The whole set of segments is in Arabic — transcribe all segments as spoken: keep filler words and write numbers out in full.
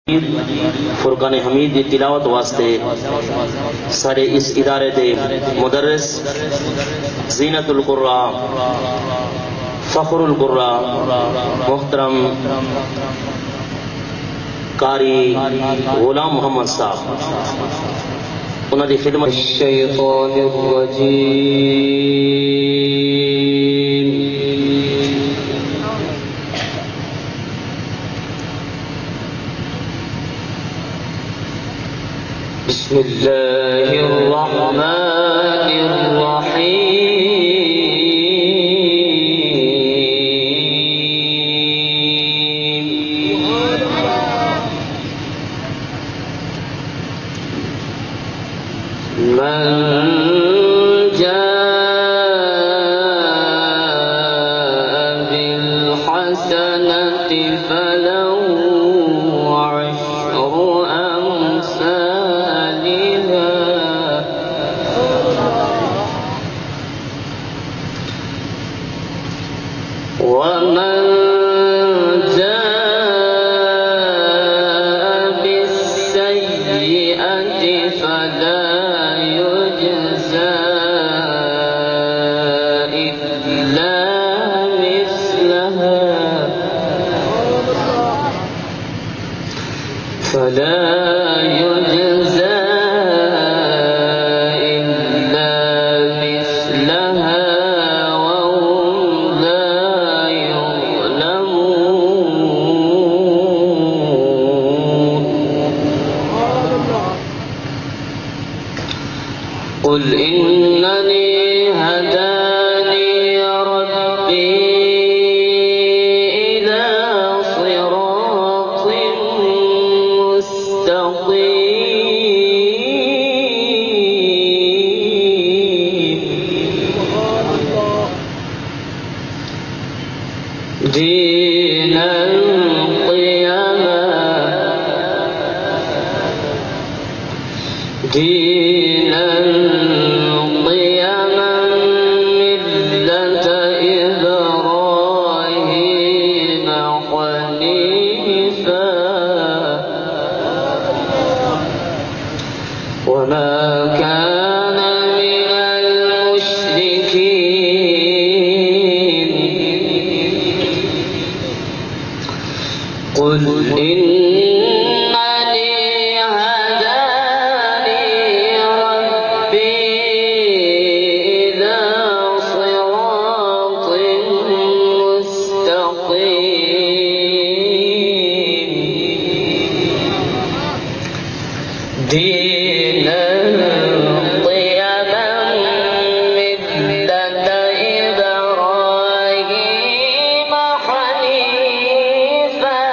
फुरकान हमीद की तिलावत वास्ते सारे इस इदारे दे मुदर्रिस ज़ीनतुल कुर्रा फ़ख्रुल कुर्रा मुहतरम कारी गुलाम मोहम्मद साहब उन्हां दी खिदमत शैतानिर रजीम बिस्मिल्लाहिर रहमानिर रहीम मन जाअ बिल हसनति फलहु अश्रु अम्सालिहा वमन जाअ बिस्सय्यिअति फला فلا يجزى إلا مثلها وهم لا يظلمون قل إنني هداني ربي إلى صراط دين القيامة دين القيامة ملة إبراهيم حنيفا وما كان من المشركين قل إنني هداني ربي إلى صراط مستقيم دين القيامة ملة إبراهيم حنيفا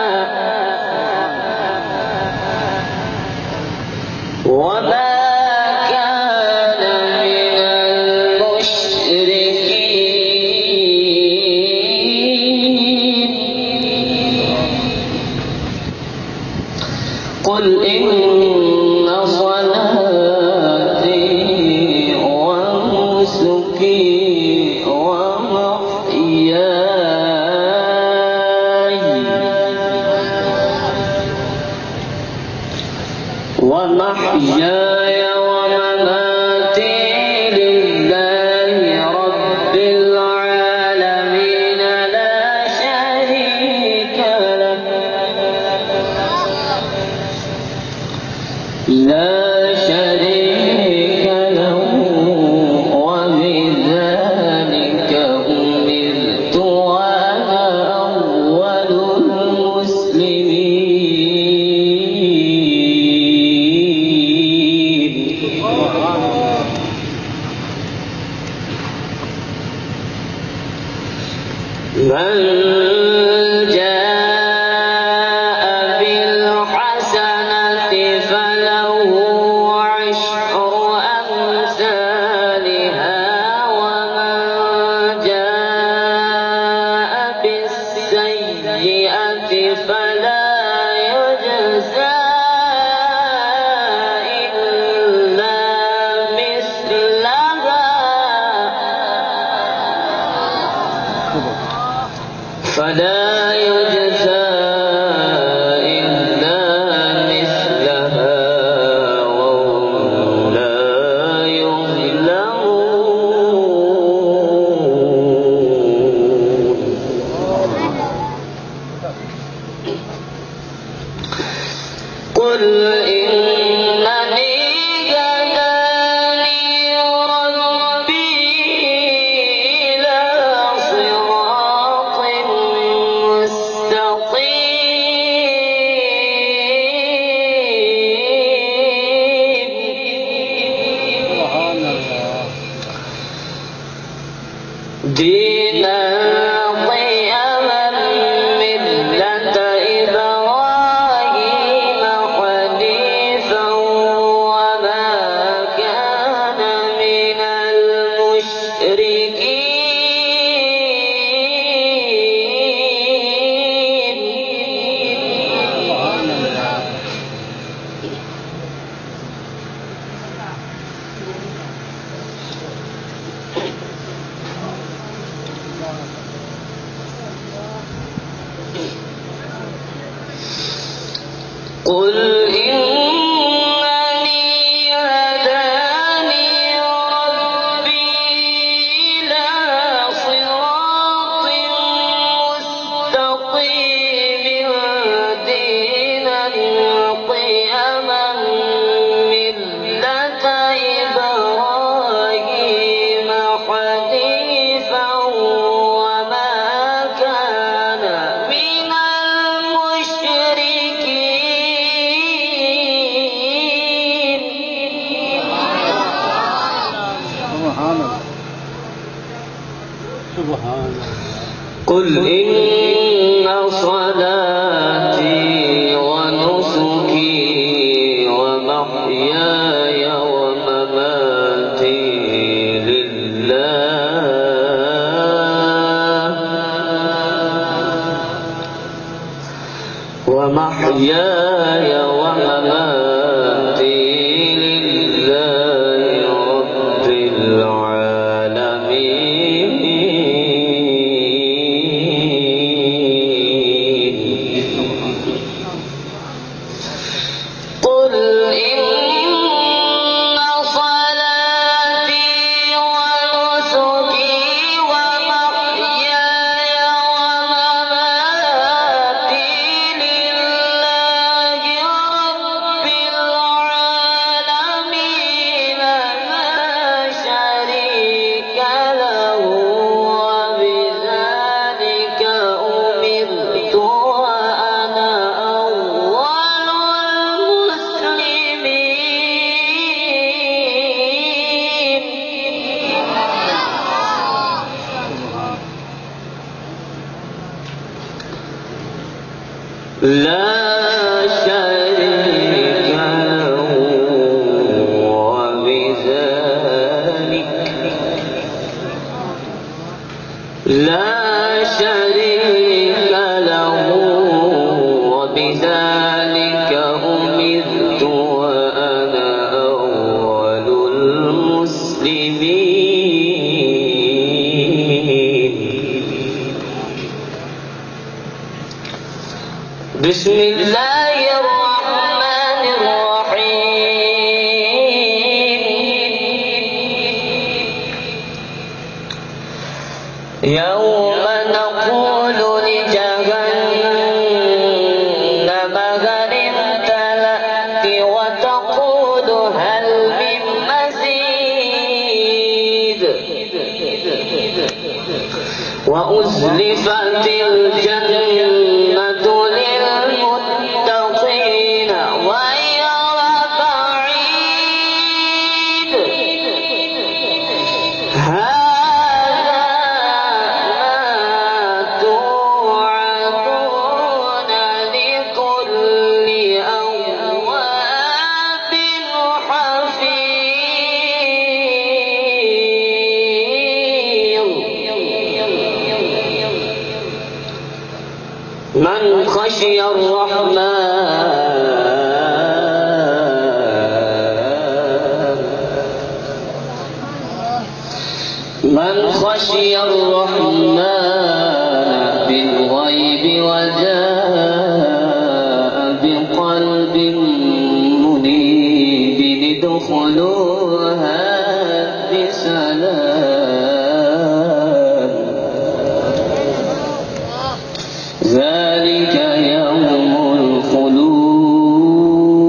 وما كان من المشركين قل إن صلاتي ونسكي ومحياي ومحياي ومماتي لله رب العالمين لا شريك له لا شريك له وبذلك أمرت وأنا أول المسلمين من جاء بالحسنة فله عشر أمثالها ومن جاء بالسيئة فلا قل إنني هداني ربي إلى صراط مستقيم دينا قيما ملة إبراهيم حنيفا وما كان من المشركين قل إنني هداني ربي إلى صراط مستقيم دينا قيما ملة إبراهيم حنيفا وما كان من قل إن صلاتي ونسكي ومحياي ومماتي لله ومحياي ومماتي لله رب العالمين قل إن صلاتي ونسكي ومحياي ومماتي لله رب العالمين لا شريك له وبذلك أمرت وأنا أول المسلمين لا شريك له وبذلك لا شريك له وبذلك أمرت وأنا أول المسلمين بسم الله الرحمن الرحيم يوم نقول لجهنم هل امتلأت وتقول هل من مزيد وأزلفت الجنة للمتقين غير بعيد هذا ما توعدون لكل أواب حفيظ من خشي الرحمن من خشي الرحمن بالغيب وجاء بقلب منيب ادخلوها بسلام ذلك يوم الخلود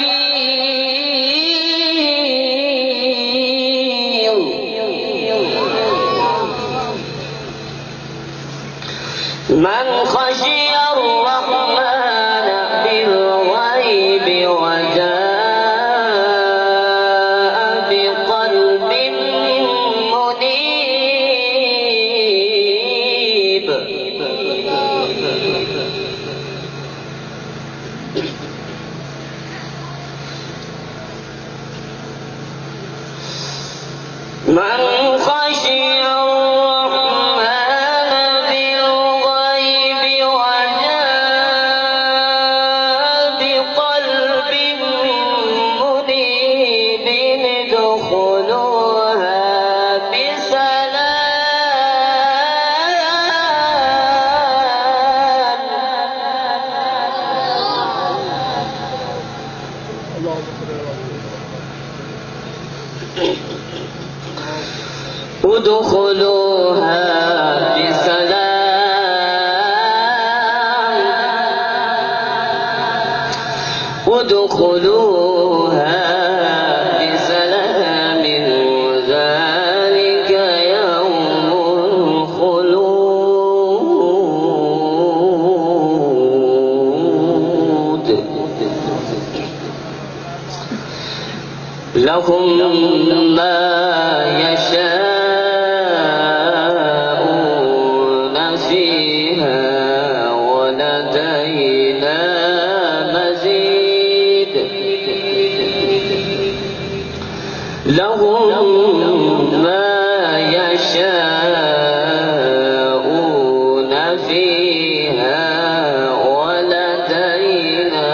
من خشي الرحمن بالغيب وجاء بقلب منيب من خشي ادخلوها بسلام ادخلوها بسلام ذلك يوم الخلود لهم ما يشاءون فيها ولدينا مزيد لهم ما يشاءون فيها ولدينا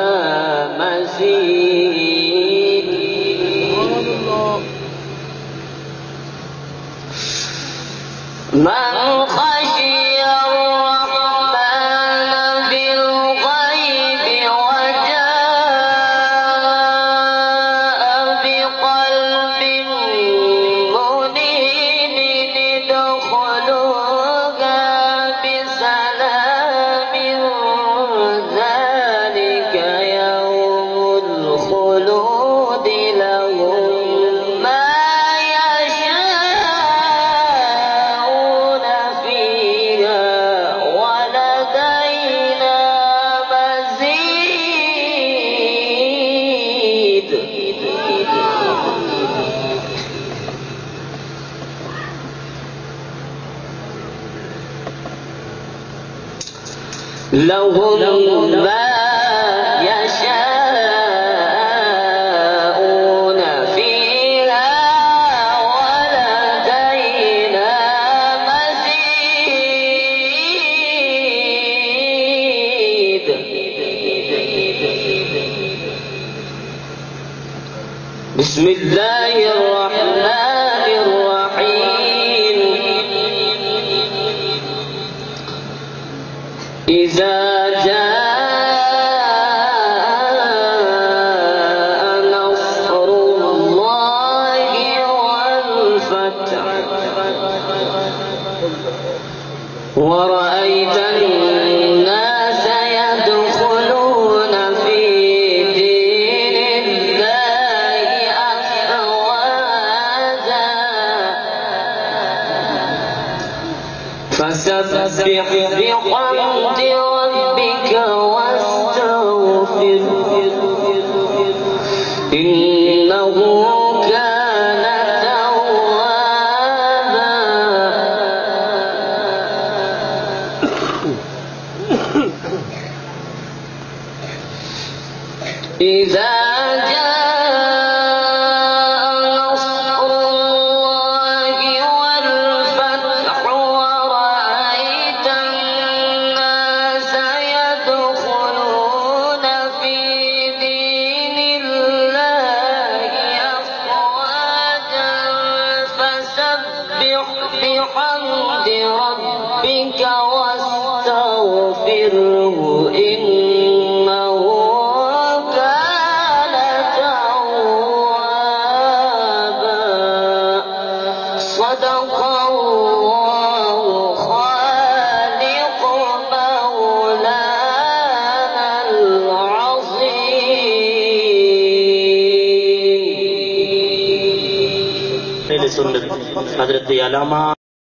مزيد من خشي الرحمن بالغيب وجاء بقلب منيب ادخلوها بسلام ذلك يوم الخلود لهم ما لهم ما يشاءون فيها ولدينا مزيد بسم الله الرحمن الرحيم إذا جاء نصر الله والفتح ورأيت الناس يدخلون في دين الله أفواجا فسبح بحمد ربك واستغفره إنه كان توابا إذا بحمد ربك واستغفره إنه كان अलामा